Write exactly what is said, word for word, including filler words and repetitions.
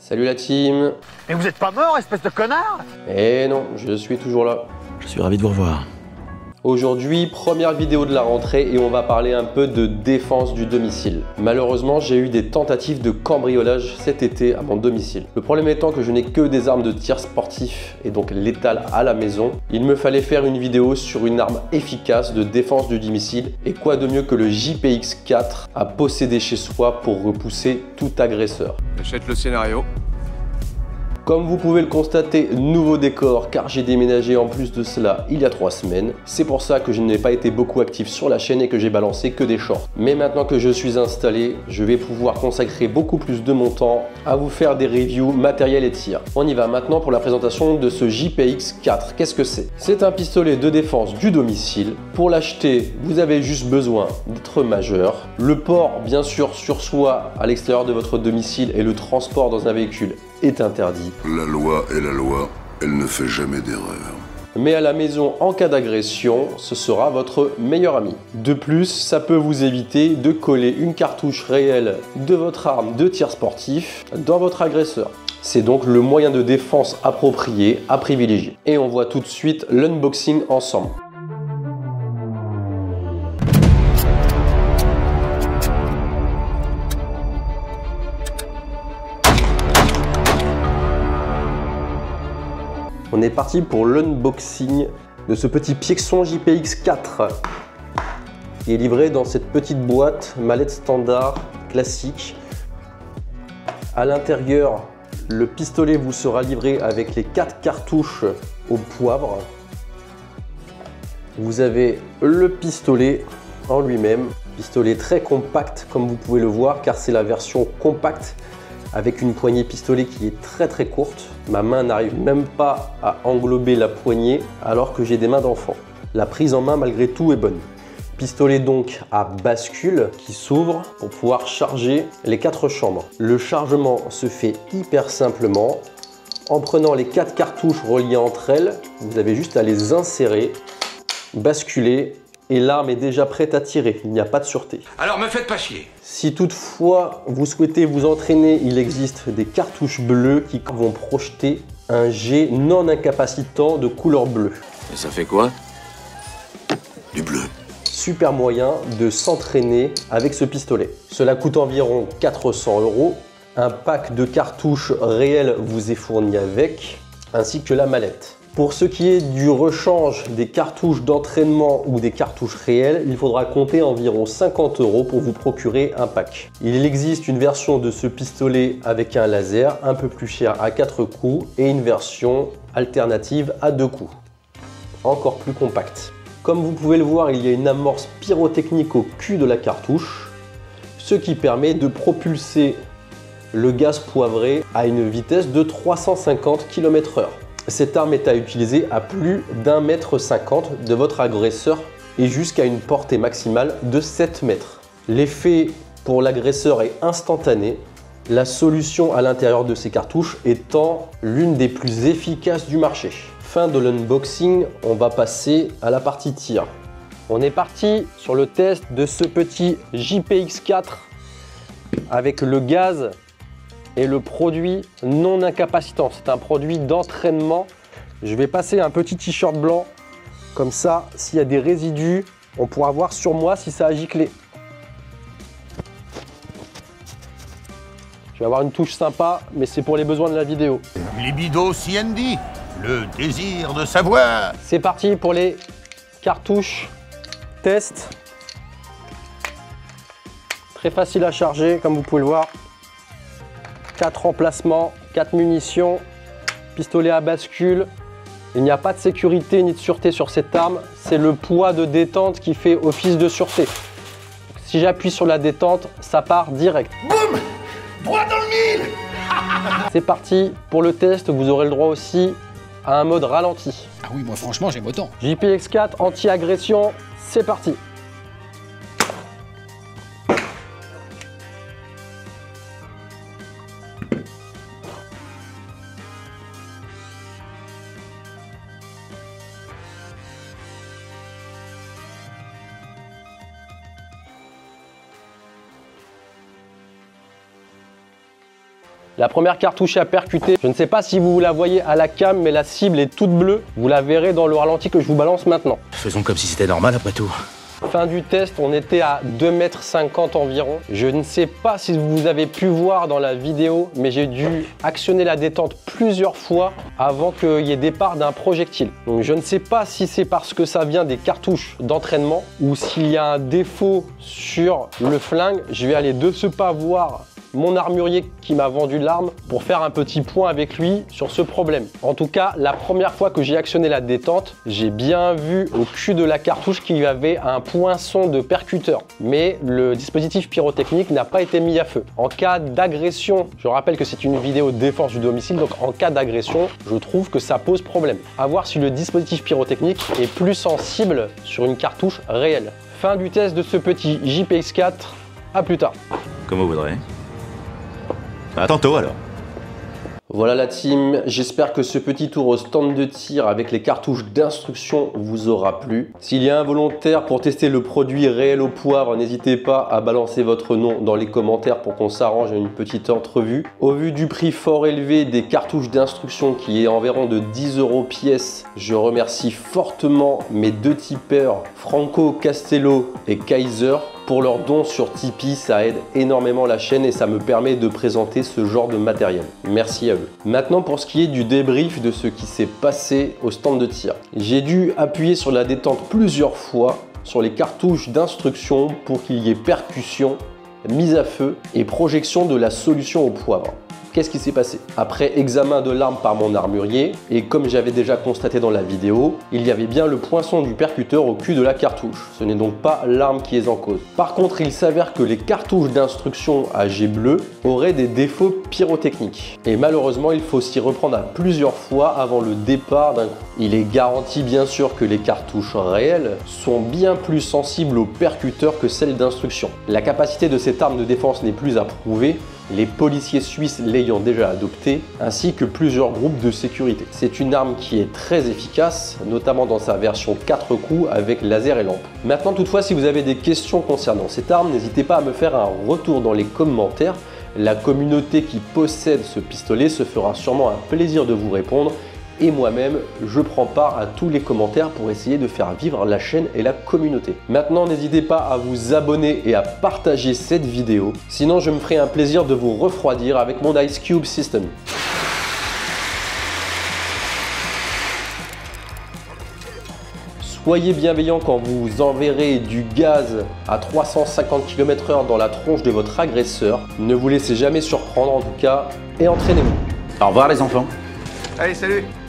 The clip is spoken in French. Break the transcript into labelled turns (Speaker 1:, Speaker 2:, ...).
Speaker 1: Salut la team.
Speaker 2: Mais vous êtes pas mort, espèce de connard?
Speaker 1: Eh non, je suis toujours là.
Speaker 3: Je suis ravi de vous revoir.
Speaker 1: Aujourd'hui, première vidéo de la rentrée et on va parler un peu de défense du domicile. Malheureusement, j'ai eu des tentatives de cambriolage cet été à mon domicile. Le problème étant que je n'ai que des armes de tir sportif et donc létales à la maison. Il me fallait faire une vidéo sur une arme efficace de défense du domicile et quoi de mieux que le J P X quatre à posséder chez soi pour repousser tout agresseur.
Speaker 4: Achète le scénario.
Speaker 1: Comme vous pouvez le constater, nouveau décor car j'ai déménagé en plus de cela il y a trois semaines. C'est pour ça que je n'ai pas été beaucoup actif sur la chaîne et que j'ai balancé que des shorts. Mais maintenant que je suis installé, je vais pouvoir consacrer beaucoup plus de mon temps à vous faire des reviews matériel et tir. On y va maintenant pour la présentation de ce J P X quatre. Qu'est-ce que c'est? C'est un pistolet de défense du domicile. Pour l'acheter, vous avez juste besoin d'être majeur. Le port, bien sûr, sur soi à l'extérieur de votre domicile et le transport dans un véhicule est interdit.
Speaker 5: La loi est la loi, elle ne fait jamais d'erreur.
Speaker 1: Mais à la maison, en cas d'agression, ce sera votre meilleur ami. De plus, ça peut vous éviter de coller une cartouche réelle de votre arme de tir sportif dans votre agresseur. C'est donc le moyen de défense approprié à privilégier. Et on voit tout de suite l'unboxing ensemble. On est parti pour l'unboxing de ce petit Piexon J P X quatre. Il est livré dans cette petite boîte, mallette standard, classique. À l'intérieur, le pistolet vous sera livré avec les quatre cartouches au poivre. Vous avez le pistolet en lui-même. Pistolet très compact comme vous pouvez le voir car c'est la version compacte avec une poignée pistolet qui est très très courte. Ma main n'arrive même pas à englober la poignée alors que j'ai des mains d'enfant. La prise en main malgré tout est bonne. Pistolet donc à bascule qui s'ouvre pour pouvoir charger les quatre chambres. Le chargement se fait hyper simplement. En prenant les quatre cartouches reliées entre elles, vous avez juste à les insérer, basculer et l'arme est déjà prête à tirer. Il n'y a pas de sûreté.
Speaker 4: Alors me faites pas chier.
Speaker 1: Si toutefois vous souhaitez vous entraîner, il existe des cartouches bleues qui vont projeter un jet non incapacitant de couleur bleue.
Speaker 3: Et ça fait quoi? Du bleu.
Speaker 1: Super moyen de s'entraîner avec ce pistolet. Cela coûte environ quatre cents euros. Un pack de cartouches réelles vous est fourni avec, ainsi que la mallette. Pour ce qui est du rechange des cartouches d'entraînement ou des cartouches réelles, il faudra compter environ cinquante euros pour vous procurer un pack. Il existe une version de ce pistolet avec un laser un peu plus cher à quatre coups et une version alternative à deux coups, encore plus compacte. Comme vous pouvez le voir, il y a une amorce pyrotechnique au cul de la cartouche, ce qui permet de propulser le gaz poivré à une vitesse de trois cent cinquante kilomètres heure. Cette arme est à utiliser à plus d'un mètre cinquante de votre agresseur et jusqu'à une portée maximale de sept mètres. L'effet pour l'agresseur est instantané, la solution à l'intérieur de ces cartouches étant l'une des plus efficaces du marché. Fin de l'unboxing, on va passer à la partie tir. On est parti sur le test de ce petit J P X quatre avec le gaz et le produit non incapacitant. C'est un produit d'entraînement. Je vais passer un petit t-shirt blanc. Comme ça, s'il y a des résidus, on pourra voir sur moi si ça a giclé. Je vais avoir une touche sympa, mais c'est pour les besoins de la vidéo.
Speaker 2: Libido C N D, le désir de savoir.
Speaker 1: C'est parti pour les cartouches test. Très facile à charger, comme vous pouvez le voir. quatre emplacements, quatre munitions, pistolet à bascule. Il n'y a pas de sécurité ni de sûreté sur cette arme. C'est le poids de détente qui fait office de sûreté. Si j'appuie sur la détente, ça part direct.
Speaker 2: Boum! Droit dans le mille.
Speaker 1: C'est parti pour le test. Vous aurez le droit aussi à un mode ralenti.
Speaker 6: Ah oui, moi franchement, j'aime autant.
Speaker 1: J P X quatre anti-agression, c'est parti. La première cartouche à percuter, je ne sais pas si vous la voyez à la cam, mais la cible est toute bleue. Vous la verrez dans le ralenti que je vous balance maintenant.
Speaker 3: Faisons comme si c'était normal après tout.
Speaker 1: Fin du test, on était à deux mètres cinquante environ. Je ne sais pas si vous avez pu voir dans la vidéo, mais j'ai dû actionner la détente plusieurs fois avant qu'il y ait départ d'un projectile. Donc je ne sais pas si c'est parce que ça vient des cartouches d'entraînement ou s'il y a un défaut sur le flingue. Je vais aller de ce pas voir mon armurier qui m'a vendu l'arme pour faire un petit point avec lui sur ce problème. En tout cas, la première fois que j'ai actionné la détente, j'ai bien vu au cul de la cartouche qu'il y avait un poinçon de percuteur. Mais le dispositif pyrotechnique n'a pas été mis à feu. En cas d'agression, je rappelle que c'est une vidéo défense du domicile, donc en cas d'agression, je trouve que ça pose problème. À voir si le dispositif pyrotechnique est plus sensible sur une cartouche réelle. Fin du test de ce petit J P X quatre, à plus tard.
Speaker 3: Comme vous voudrez. À tantôt alors.
Speaker 1: Voilà la team, j'espère que ce petit tour au stand de tir avec les cartouches d'instruction vous aura plu. S'il y a un volontaire pour tester le produit réel au poivre, n'hésitez pas à balancer votre nom dans les commentaires pour qu'on s'arrange à une petite entrevue. Au vu du prix fort élevé des cartouches d'instruction qui est environ de dix euros pièce, je remercie fortement mes deux tipeurs Franco Castello et Kaiser pour leurs dons sur Tipeee. Ça aide énormément la chaîne et ça me permet de présenter ce genre de matériel. Merci à eux. Maintenant pour ce qui est du débrief de ce qui s'est passé au stand de tir. J'ai dû appuyer sur la détente plusieurs fois sur les cartouches d'instruction pour qu'il y ait percussion, mise à feu et projection de la solution au poivre. Qu'est-ce qui s'est passé? Après examen de l'arme par mon armurier, et comme j'avais déjà constaté dans la vidéo, il y avait bien le poinçon du percuteur au cul de la cartouche. Ce n'est donc pas l'arme qui est en cause. Par contre, il s'avère que les cartouches d'instruction à jet bleu auraient des défauts pyrotechniques. Et malheureusement, il faut s'y reprendre à plusieurs fois avant le départ d'un coup. Il est garanti bien sûr que les cartouches réelles sont bien plus sensibles au percuteur que celles d'instruction. La capacité de cette arme de défense n'est plus à prouver, les policiers suisses l'ayant déjà adopté, ainsi que plusieurs groupes de sécurité. C'est une arme qui est très efficace, notamment dans sa version quatre coups avec laser et lampe. Maintenant toutefois, si vous avez des questions concernant cette arme, n'hésitez pas à me faire un retour dans les commentaires. La communauté qui possède ce pistolet se fera sûrement un plaisir de vous répondre. Et moi-même, je prends part à tous les commentaires pour essayer de faire vivre la chaîne et la communauté. Maintenant, n'hésitez pas à vous abonner et à partager cette vidéo. Sinon, je me ferai un plaisir de vous refroidir avec mon Ice Cube System. Soyez bienveillants quand vous enverrez du gaz à trois cent cinquante kilomètres heure dans la tronche de votre agresseur. Ne vous laissez jamais surprendre en tout cas et entraînez-vous.
Speaker 3: Au revoir les enfants.
Speaker 4: Allez, salut!